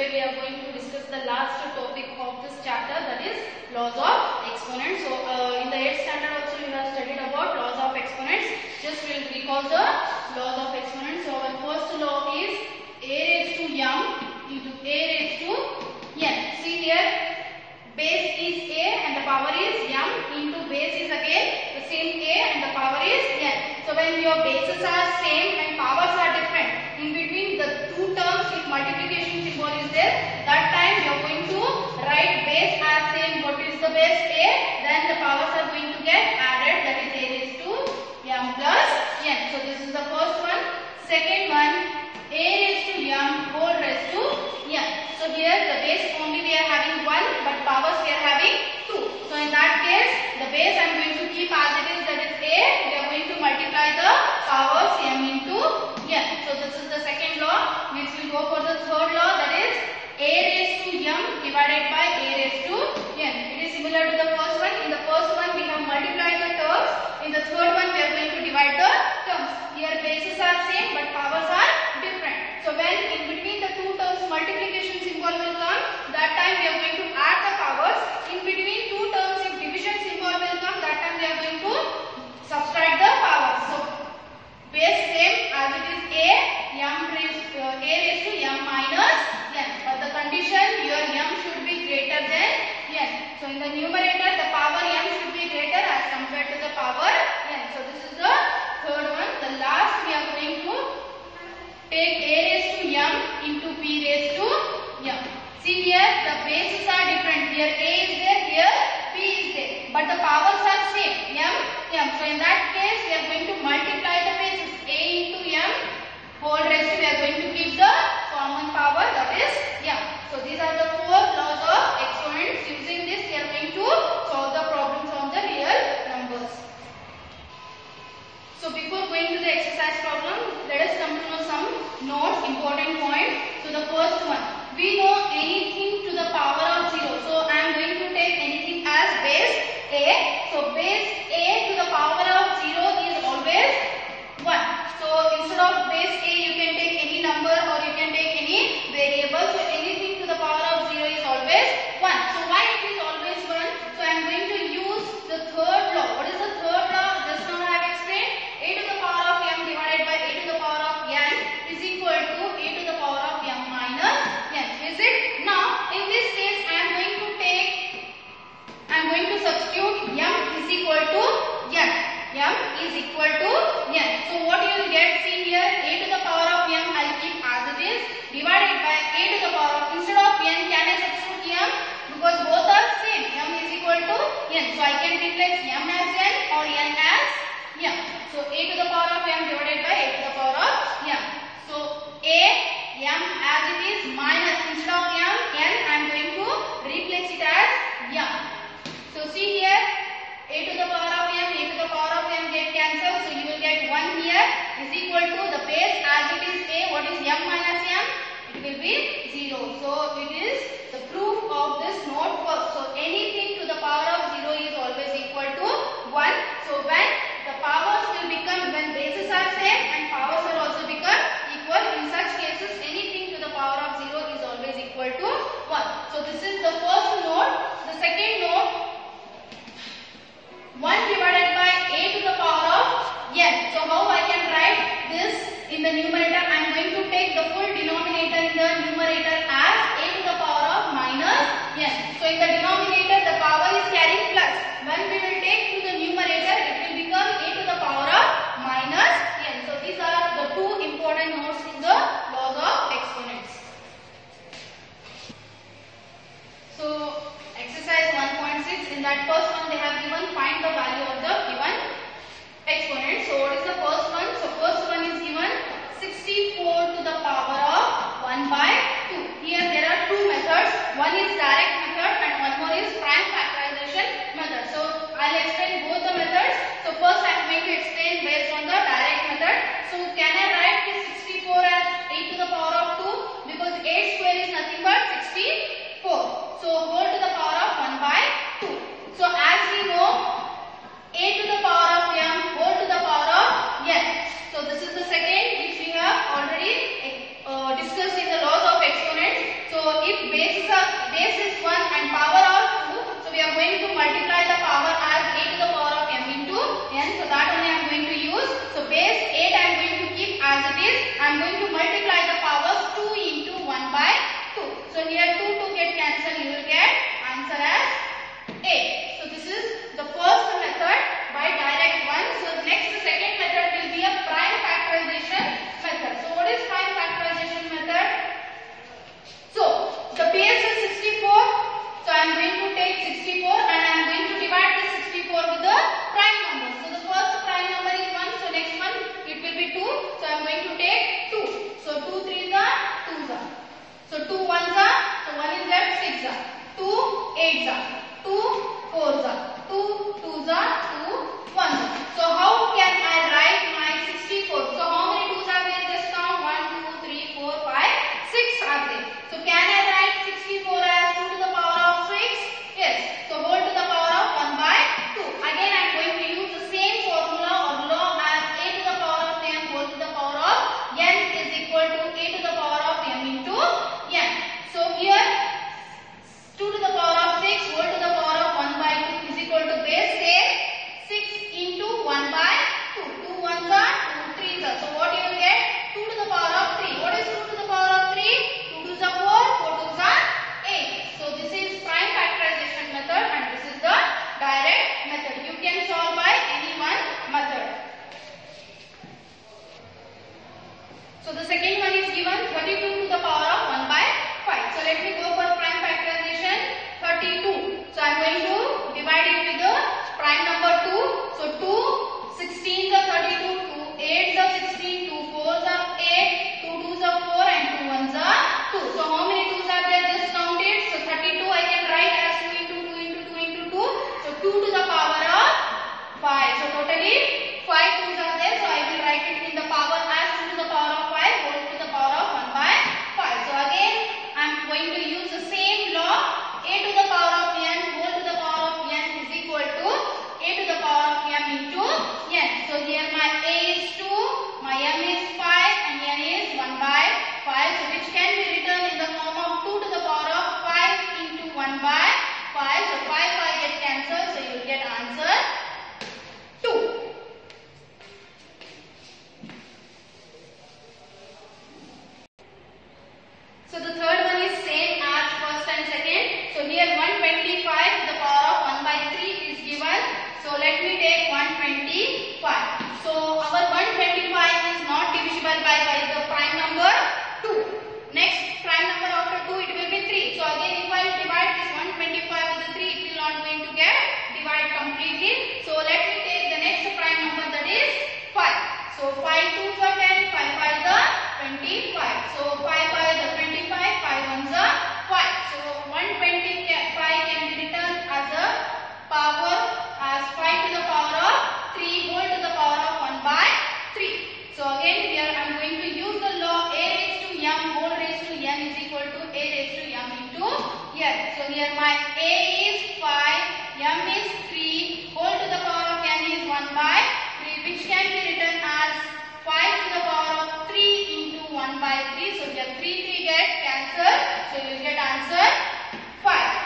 today we are going to discuss the last topic of this chapter, that is laws of exponents. So in the 8th standard also we have studied about laws of exponents. Just we'll recall the laws of exponents. So our first law is a raised to m into a raised to n. See here, base is a and the power is m into base is again the same a and the power is n. So when your bases are same and powers are different, in between the two terms if multiplication symbol is there, that time you are going to write base as same. What is the base? A. Then the powers are going to get added, that is a raised to m plus n. So this is the first one. Second one, a raised to m whole raised to n. So here the base only we are having 1 but powers we are having 2. So in that case the base I am going to keep as it is, that is a. We are going to multiply the powers m into n. So this is the second law. Next we go for the third law, that is a raised to m divided by a raised to n. It is similar to the first one. In the first one we have multiplied the terms. In the third one we are going to divide the terms. Here bases are same but powers are different. So when in between the two terms multiplication symbol will come, that time we are going to add the powers. In between two terms if division symbol will come, that time we are going to subtract the powers. So base same as it is a raised to m minus n. But the condition your m should be greater than n. So in the numerator the power m should be greater as compared to the power n. So this is the third one. The last we are going to take a raised to m into p raised to m. See here the bases are different. Here a is there, here p is there, but the powers are same, m. So in that case we are going to multiply the bases. A into m whole raised to, we are going to keep the common power, that is m. So these are the four laws of exponents. Using this we are going to solve the problems on the real numbers. So before going to the exercise problem, let us come to know some notes, important points. So the first one, we know anything to the power of 0. So I am going to take anything as base a. So base a to the power of 0 is always 1. So instead of base a you can take any number or you can take any variable. So anything to the power of 0 is always 1. So why it is always 1? So I am going to use the third law. What is the third law? Just now I have explained. A to the power of m divided by a to the power of n is equal to a to the power of m minus n. Is it? Now in this case I am going to substitute m is equal to n. M is equal to n. So what you will get, see here, a to the power of m I will keep as it is divided by a to the power of, instead of n can I substitute m because both are same. M is equal to n. So I can replace m as n or n as m. So a to the power of m divided by a to the power of m. So a m as it is minus, instead of m n I am going to replace it as m. So see here, a to the power of m, a to the power of m get cancelled. So you will get 1 here is equal to the base as it is a. What is m minus m? It will be 0. So it is the proof of this note first. So anything to the power of 0 is always equal to 1. So when the powers will become, when bases are same and powers will also become equal, in such cases anything to the power of 0 is always equal to 1. So this is the first note. The second note, 1 divided by a to the power of n. So how I can write this in the numerator? I am going to take the full denominator in the numerator as a to the power of minus n. So in the denominator the power is carrying plus. When we will take to the numerator it will become a to the power of minus n. So these are the two important notes in the laws of exponents. So exercise 1.6, in that first one they have given find the value of the given exponent. So what is the first one? So first one is given 64 to the power of 1 by 2. Here there are two methods. One is direct method and one more is prime factorization method. So I'll explain both the methods. So first I am going to explain based on the direct method. So can I write this 64 as 8 to the power of 2? Because 8 square is nothing but 64. So whole to the power of 1 by 2. So as we know, a to the power of m whole to the power of n. So this is the second which we have already discussed in the laws of exponents. So base is 1 and power of 2. So we are going to multiply the power as a to the power of m into n. So that only I am going to use. So base 8 I am going to keep as it is. I am going to multiply the powers 2 into 1 by 2. So here 2 get cancelled. You will get answer as 8. So this is the first method by direct one. So next second method will be a prime factorization method. So what is prime factorization method? So the base is 64. So I am going to take 64 and I am going to divide this 64 with the prime number. So the first prime number is 1. So next one it will be 2. So I am going to take 2. So 2 3s are 2s are. So 2 1s are. So 1 is left 6s are. 2 8s are. 2 4s are. 2 2s are. 2 1s are. So how can I write my 64? So how many 2s are there? Just count 1 2 3 4 5 6 are there. So can I write 64 as 2 to the power of 6? Yes. So whole to the power of 1 by 2. Again I am going to use the same formula or law as a to the power of m whole to the power of n is equal to a to the power of m into n. So here 2 to the power of 6 whole to the power of 1 by 2 is equal to base say 6 into 1 by 2. 2 1s are 2 3s are. So what you will get? 2 to the power of 3. What is 2 to the power of 3? 2 2s are 4, 4 2s are 8. So this is prime factorization method and this is the direct method. You can solve by any one method. So the second one is given 32 to the power of 1 by 5. So let me go for prime factorization. 32. So I am going to divide it with the prime number 2. So 2 16s are 32, 2 8s are 16, 2 4s are 8, 2 2s are 4 and 2 1s are 2. So how many 2s are there? Just count it. So 32 I can write as 2 into 2 into 2 into 2. So 2 to the power of 5. So totally 5 2s are there. So I will write it in the power as 2 to the power of 5 whole to the power of 1 by 5. So again I am going to use the same law. A to the power of n whole to the power of n is equal to a to the power of m into n. So here my a is 2, my m is 5 and n is 1 by 5. So which can be written in the form of 2 to the power of 5 into 1 by 5. So 5 get cancelled. So you will get answer 2. So the third one is same as first and second. So here 125 to the power of 1 by 3 is given. So let me take 125. So our 125 is not divisible by the prime number 2. Next prime number after 2 it will be 3. So again if I divide this 125 with the 3 it will not going to get divided completely. So let me take the next prime number that is 5. So 5 2s are 10, 5 5s are 25. So 5 5 is 25, 5 1s are 5. So 125 can be written as a power as 5 to the power of 3 whole to the power of 1 by 3. So again here I am going to use the law a raised to m whole raised to n is equal to a raised to m into n. So here my a is 5, m is 3, whole to the power of n is 1 by 3 which can be written as 5 to the power of 3 into 1 by 3. So here 3 3 get cancelled. So you will get answer 5.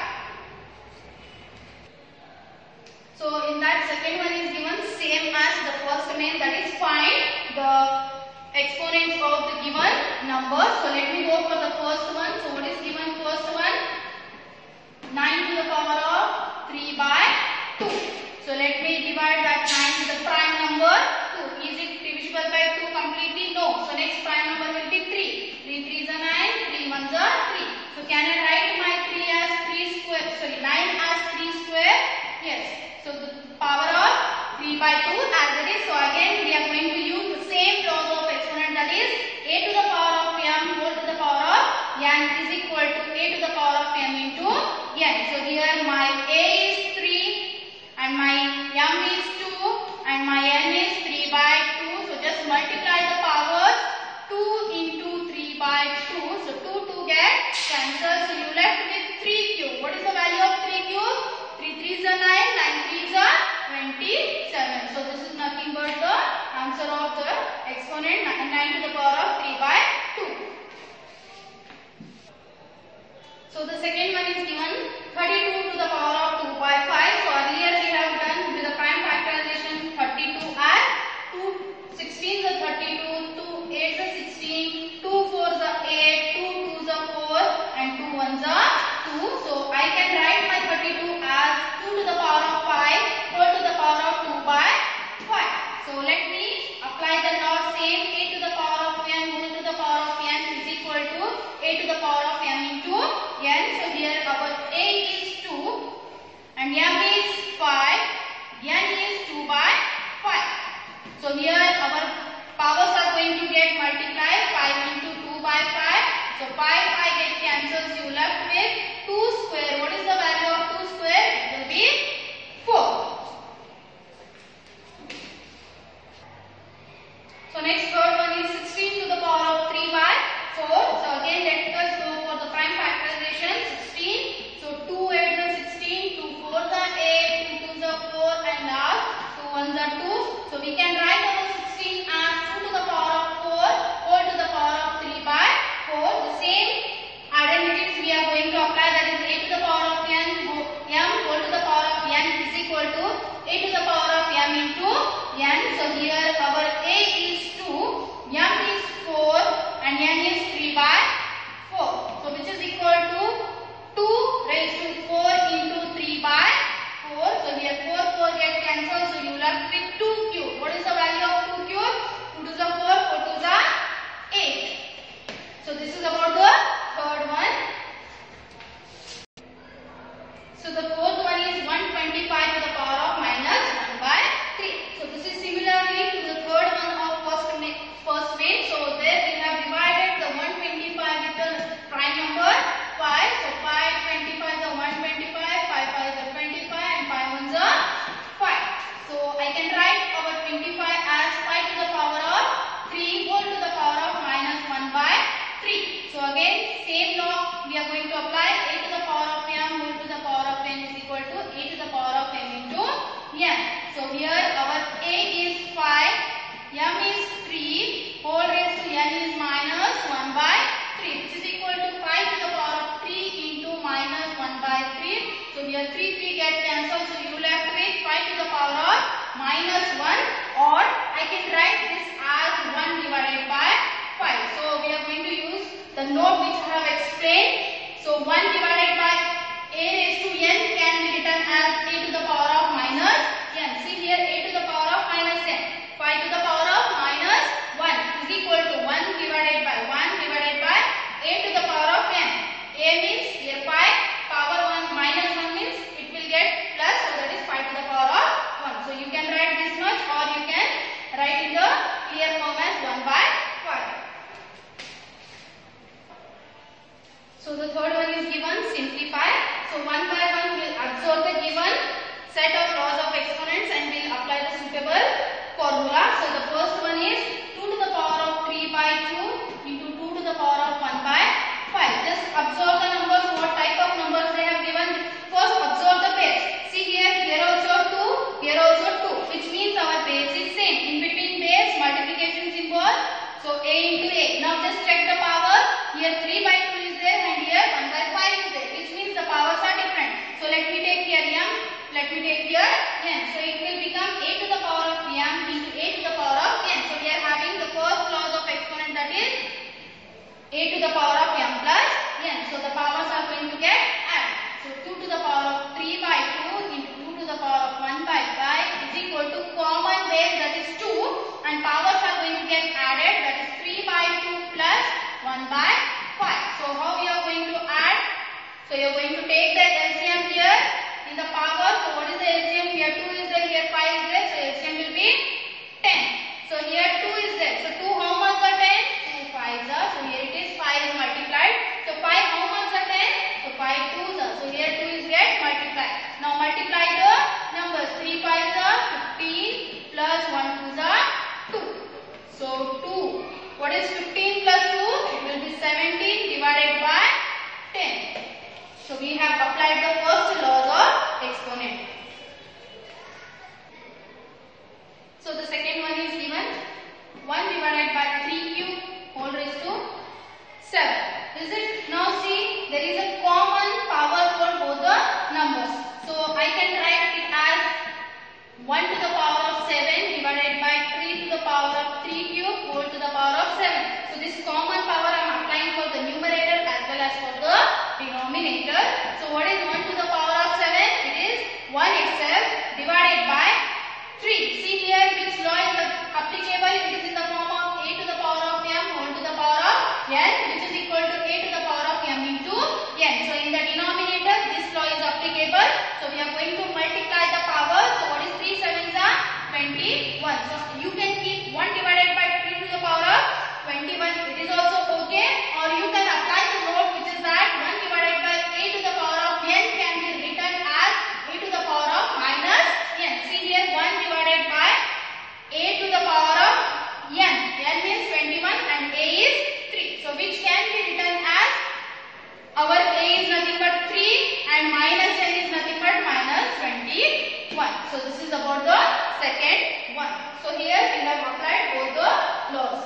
So in that second one is given same as the first main, that is find the exponents of the given number. So let me go for the first one. So what is given first one? 9 to the power of 3 by 2. So let me divide that 9 with the prime number 2. Is it divisible by 2 completely? No. So next prime number will be 3. 3 3s are 9, 3 1s are 3. So can I write my 3 as 3 square, sorry 9 as 3 square? Yes. So the power of 3 by 2 as it is. So again we are going to use the same laws of exponent, that is a to the power of m whole to the power of n is equal to a to the power of m into n. So here my a is 3 and my m is 2 and my n is 3 by 2. So just multiply the powers 2 into 3 by 2. So 2 2 get cancelled. So to apply a to the power of m whole to the power of n is equal to a to the power of m into n. So here our a is 5, m is 3, whole raised to n is minus 1 by 3, which is equal to 5 to the power of 3 into minus 1 by 3. So here 3 get cancelled. So you left with 5 to the power of minus 1, or I can write this as 1 divided by 5. So we are going to use the note which I have explained. So 1 divided by a raised to n can be written as a to the power of minus n. See here, a to the power of minus n. 5 to the power of minus 1 is equal to 1 divided by a to the power of n. A means here 5, power 1 minus 1 means it will get plus, so that is 5 to the power of 1. So you can write this much, or you can write in the clear form as 1 by 5. So the third one is given, simplify. So 1 by 1 will absorb the given set of laws of exponents and will apply the suitable formula. So the first one is 2 to the power of 3 by 2 into 2 to the power of 1 by 5. Just observe the numbers, what type of numbers they have given. First observe the base. See here also 2, here also 2, which means our base is same. In between base, multiplication symbol. So a into a. Now just check the power. Here 3 by 2 is there and here 1 by 5 is there, which means the powers are different. So let me take here m, let me take here n. So it will become a to the power of m into a to the power of n. So we are having the first clause of exponent, that is a to the power of m plus n. So the powers are going to get added. So 2 to the power of 3 by 2 into 2 to the power of 1 by 5 is equal to common base, that is 2, and powers are going to get added, that is 3 by 2 plus 1 by 5. So how we are going to add? So you are going to take the LCM here in the power. So what is the LCM? Here 2 is there, here 5 is there. So LCM will be 10. So here 2 is there. So 2 how much are 10? 2 5s are. So here it is 5 is multiplied. So 5 how much are 10? So 5 2s are. So here 2 is get multiplied. Now multiply the numbers. 3 5s are 15 plus 1 2s are 2. So 2. What is 15 plus 2? It will be 17 divided by 10. So we have applied the first laws of exponent. So the second one is given 1 divided by 3 cube whole raised to 7. Is it? Now see, there is a common power for both the numbers. So I can write it as 1 to the power of 7 divided by 3 to the power of 3 cube whole to the power of 7. So this common power I am applying for the numerator as well as for the denominator. So what is 1 to the power of 7? It is 1 itself divided by 3. See here which law is applicable. It is in the form of a to the power of m whole to the power of n, which is equal to a to the power of m into n. So in the denominator this law is applicable. So we are going to multiply the power. So what is 3 7s are 21. So you can keep 1 divided by 3 to the power of 21. It is also okay. Or you can apply the note, which is that 1 divided by a to the power of n can be written as a to the power of minus n. See here 1 divided by a to the power of n. n means 21 and a is 3. So which can be written as, our a is nothing but 3 and minus n is nothing but minus 21. So this is about the second one. So here we have applied both the laws.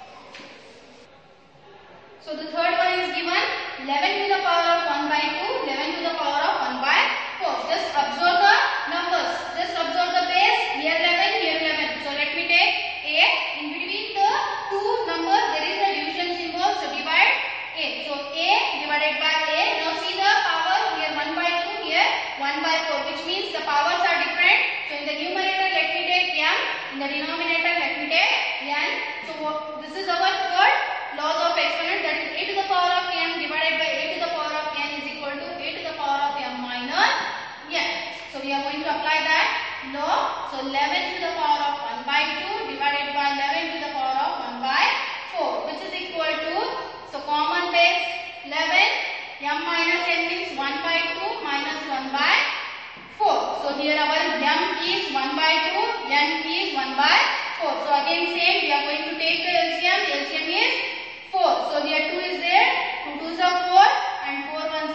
So the third one is given 11 to the power of 1 by 2, 11 to the power of 1 by 4. Just observe the numbers. Just observe the base. Here 11, here 11. So let me take a. In between the two numbers there is a division symbol. So divide a. So a divided by a. Now see the power. Here 1 by 2, here 1 by 4, which means the powers are different. So in the numerator let me take m. In the denominator let me take n. So this is our third laws of exponent, that is a to the power of m divided by a to the power of n is equal to a to the power of m minus n. So we are going to apply that law. So 11 to the power of 1 by 2 divided by 11 to the power of 1 by 4, which is equal to, so common base 11, m minus n means 1 by 2 minus 1 by 4. So here our m is 1 by 2, n is 1 by 4. So again same, we are going to take the LCM. LCM is 4. So here 2 is there, 2 2s are 4 and 4 1s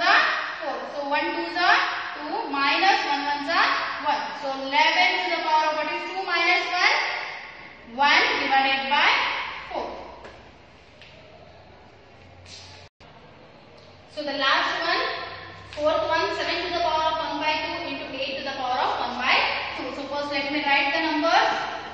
So the last one, fourth one, 7 to the power of 1 by 2 into 8 to the power of 1 by 2. So first let me write the numbers.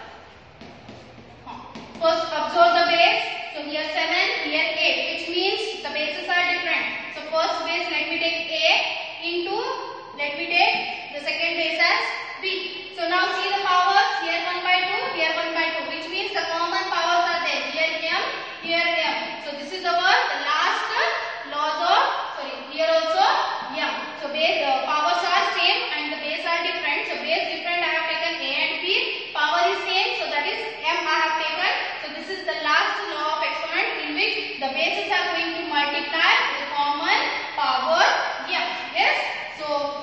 First observe the base. So here 7, here 8, which means the bases are different. So first base let me take A into, let me take the second base as B. So now see the powers, here 1 by 2, here 1 by 2, which means the common powers are there. Here M, here M. So this is our the last laws of, here also M. So base powers are same and the base are different. So base different, I have taken A and B. Power is same, so that is M I have taken. So this is the last law of exponent in which the bases are going to multiply with common power M. Yes. So